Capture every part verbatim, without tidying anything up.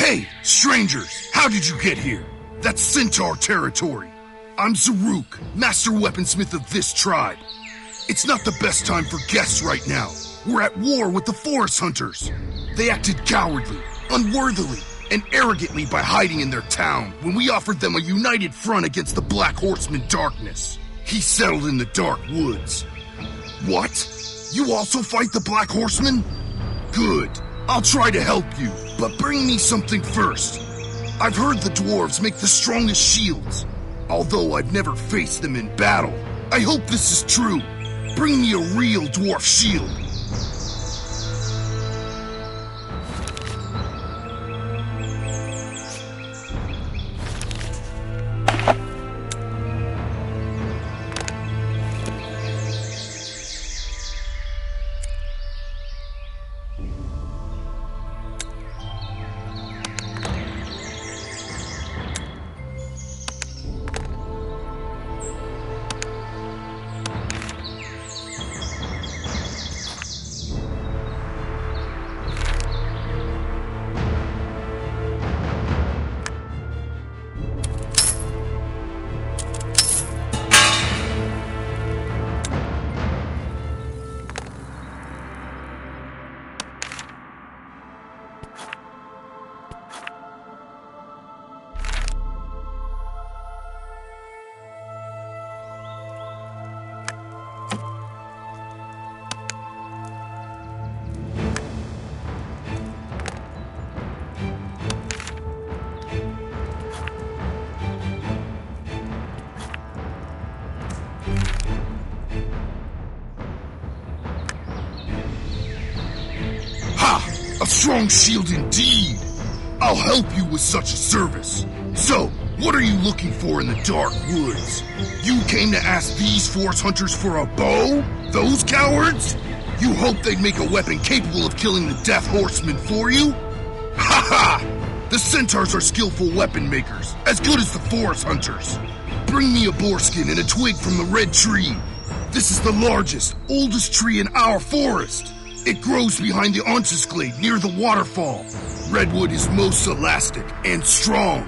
Hey, strangers, how did you get here? That's Centaur territory. I'm Zaruk, master weaponsmith of this tribe. It's not the best time for guests right now. We're at war with the Forest Hunters. They acted cowardly, unworthily, and arrogantly by hiding in their town when we offered them a united front against the Black Horseman Darkness. He settled in the Dark Woods. What? You also fight the Black Horseman? Good. I'll try to help you, but bring me something first. I've heard the dwarves make the strongest shields, although I've never faced them in battle. I hope this is true. Bring me a real dwarf shield. A strong shield indeed. I'll help you with such a service. So, what are you looking for in the Dark Woods? You came to ask these Forest Hunters for a bow? Those cowards? You hope they'd make a weapon capable of killing the Death Horseman for you? Ha ha! The Centaurs are skillful weapon makers, as good as the Forest Hunters. Bring me a boarskin and a twig from the red tree. This is the largest, oldest tree in our forest. It grows behind the Onsis Glade near the waterfall. Redwood is most elastic and strong.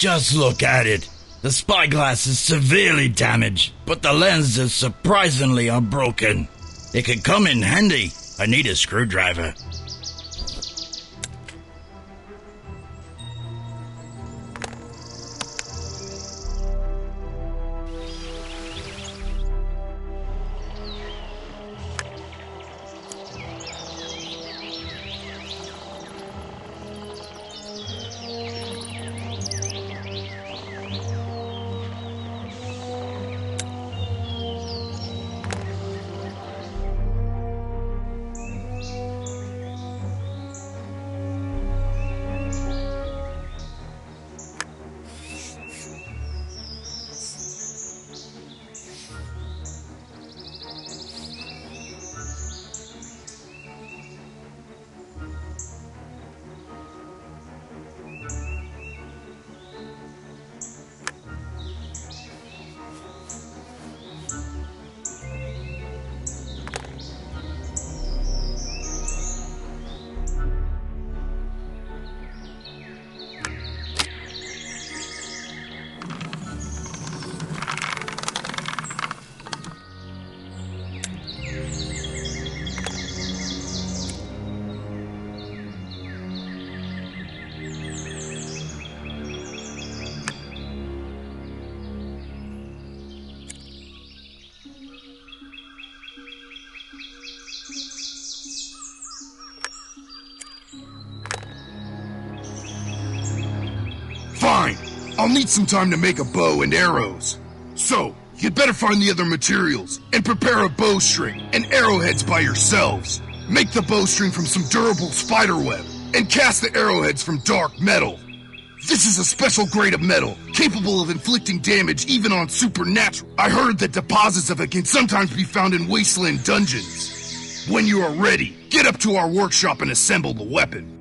Just look at it. The spyglass is severely damaged, but the lens is surprisingly unbroken. It could come in handy. I need a screwdriver. Fine. I'll need some time to make a bow and arrows. So, you'd better find the other materials and prepare a bowstring and arrowheads by yourselves. Make the bowstring from some durable spiderweb and cast the arrowheads from dark metal. This is a special grade of metal, capable of inflicting damage even on supernatural. I heard that deposits of it can sometimes be found in wasteland dungeons. When you are ready, get up to our workshop and assemble the weapon.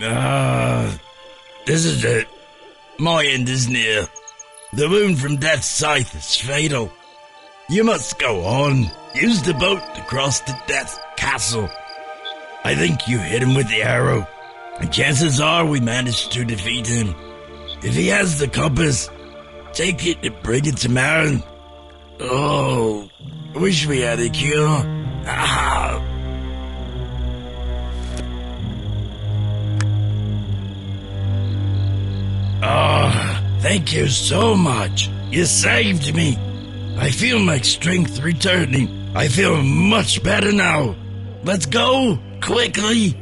Ah, this is it. My end is near. The wound from Death's scythe is fatal. You must go on. Use the boat to cross to Death's castle. I think you hit him with the arrow, and chances are we managed to defeat him. If he has the compass, take it and bring it to Marin. Oh, I wish we had a cure. Ah. Oh, thank you so much. You saved me. I feel my strength returning. I feel much better now. Let's go, quickly.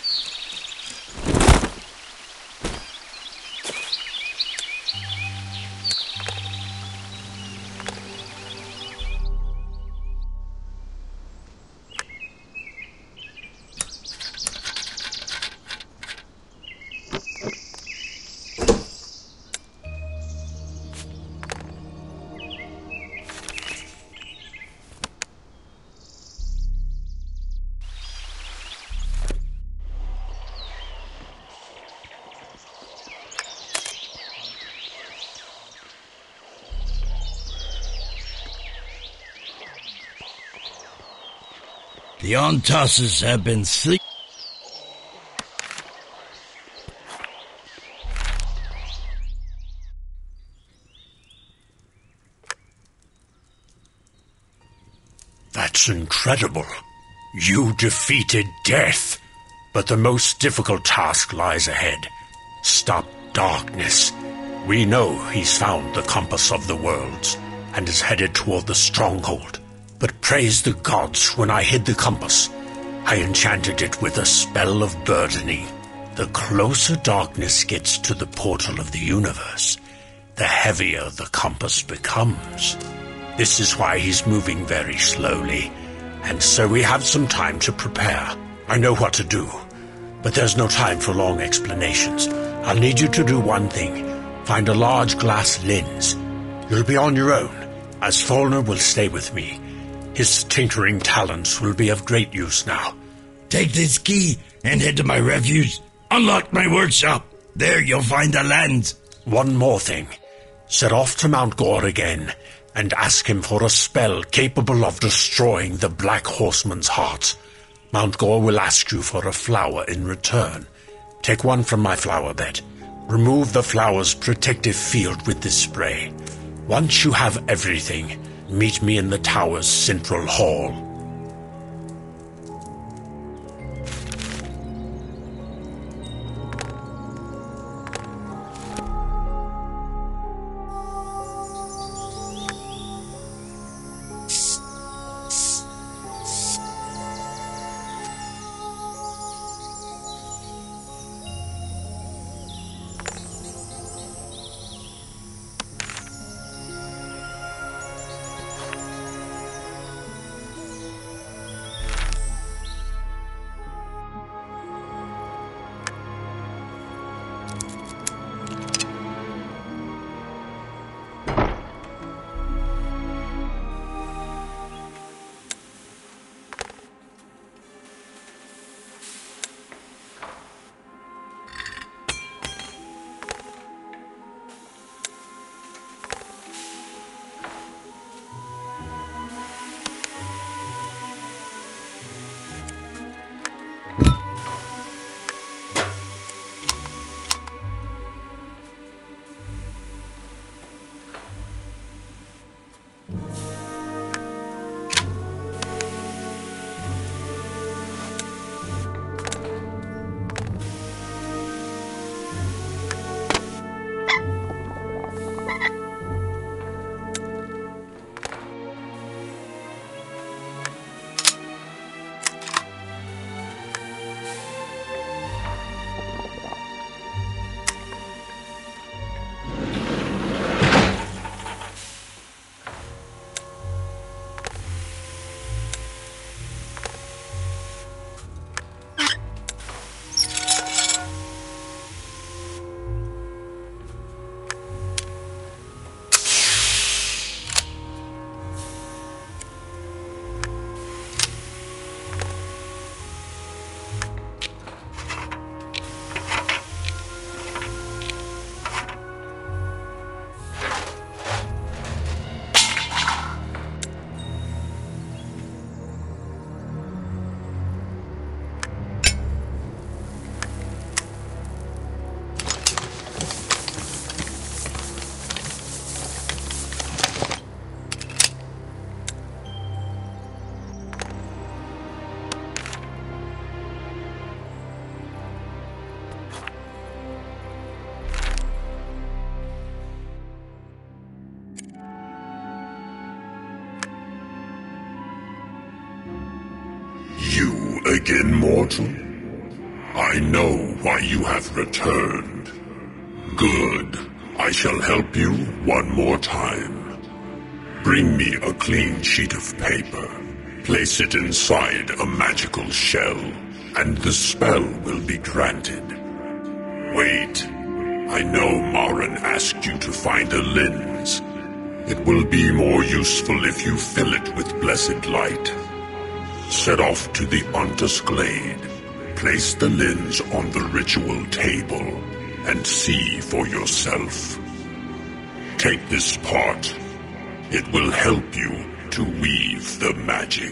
The Ontosses have been sleep. That's incredible. You defeated death. But the most difficult task lies ahead. Stop darkness. We know he's found the compass of the worlds and is headed toward the stronghold. But praise the gods, when I hid the compass, I enchanted it with a spell of burdening. The closer darkness gets to the portal of the universe, the heavier the compass becomes. This is why he's moving very slowly, and so we have some time to prepare. I know what to do, but there's no time for long explanations. I'll need you to do one thing. Find a large glass lens. You'll be on your own, as Falner will stay with me. His tinkering talents will be of great use now. Take this key and head to my refuge. Unlock my workshop. There you'll find a lens. One more thing. Set off to Mount Gore again and ask him for a spell capable of destroying the Black Horseman's heart. Mount Gore will ask you for a flower in return. Take one from my flower bed. Remove the flower's protective field with this spray. Once you have everything, meet me in the tower's central hall. Again, mortal? I know why you have returned. Good. I shall help you one more time. Bring me a clean sheet of paper. Place it inside a magical shell, and the spell will be granted. Wait. I know Marin asked you to find a lens. It will be more useful if you fill it with blessed light. Set off to the Ontus Glade. Place the lens on the ritual table, and see for yourself. Take this part. It will help you to weave the magic.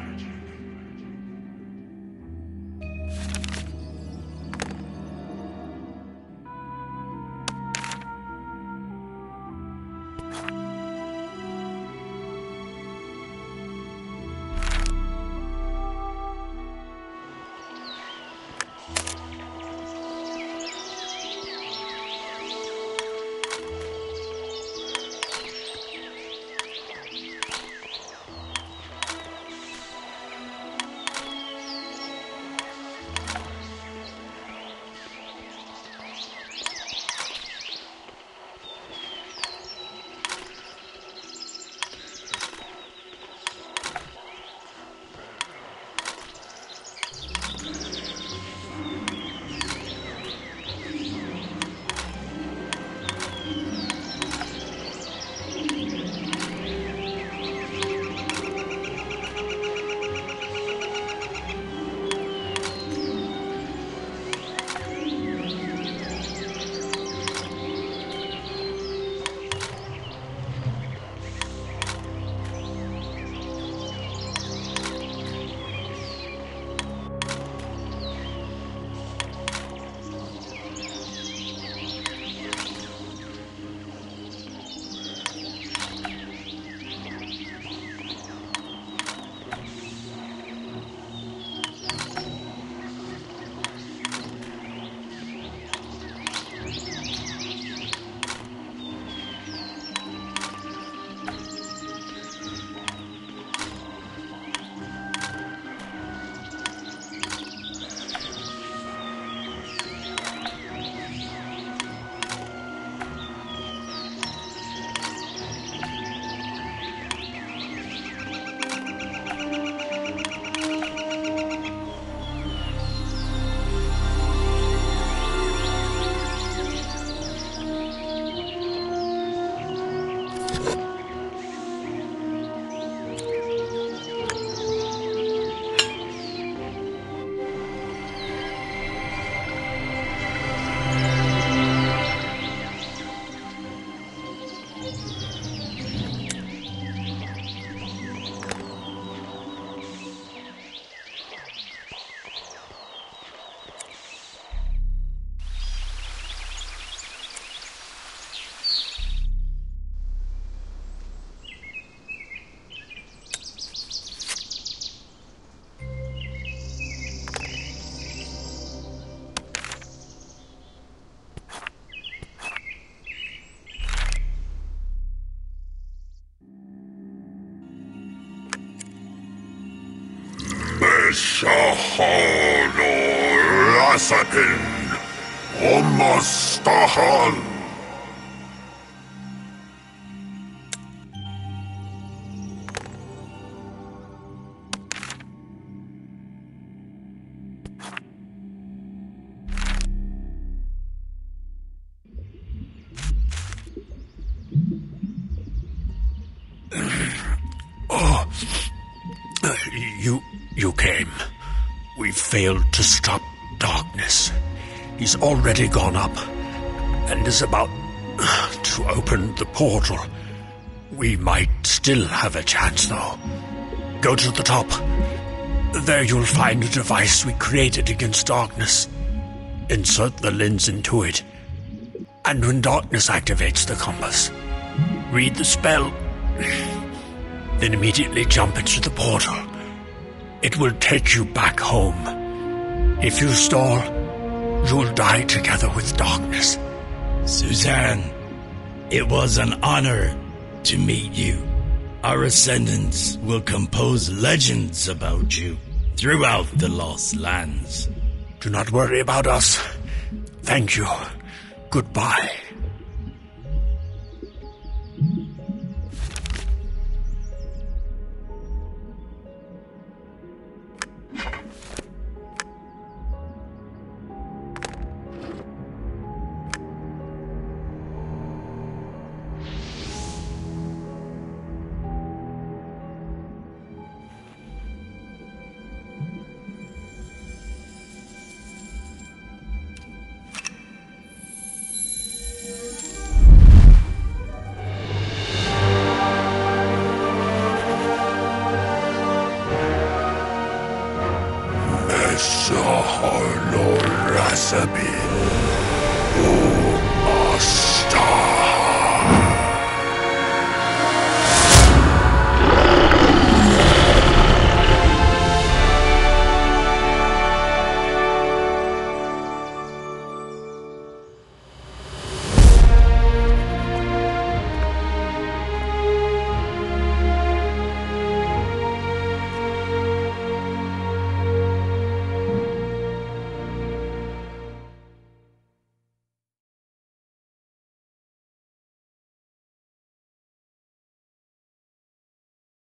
Shahano Lasapin Omastahan. Oh, you, you came. We failed to stop darkness. He's already gone up and is about to open the portal. We might still have a chance, though. Go to the top. There you'll find a device we created against darkness. Insert the lens into it, and when darkness activates the compass, read the spell, then immediately jump into the portal. It will take you back home. If you stall, you'll die together with darkness. Suzanne, it was an honor to meet you. Our ascendants will compose legends about you throughout the Lost Lands. Do not worry about us. Thank you. Goodbye. Saharno Rasabin.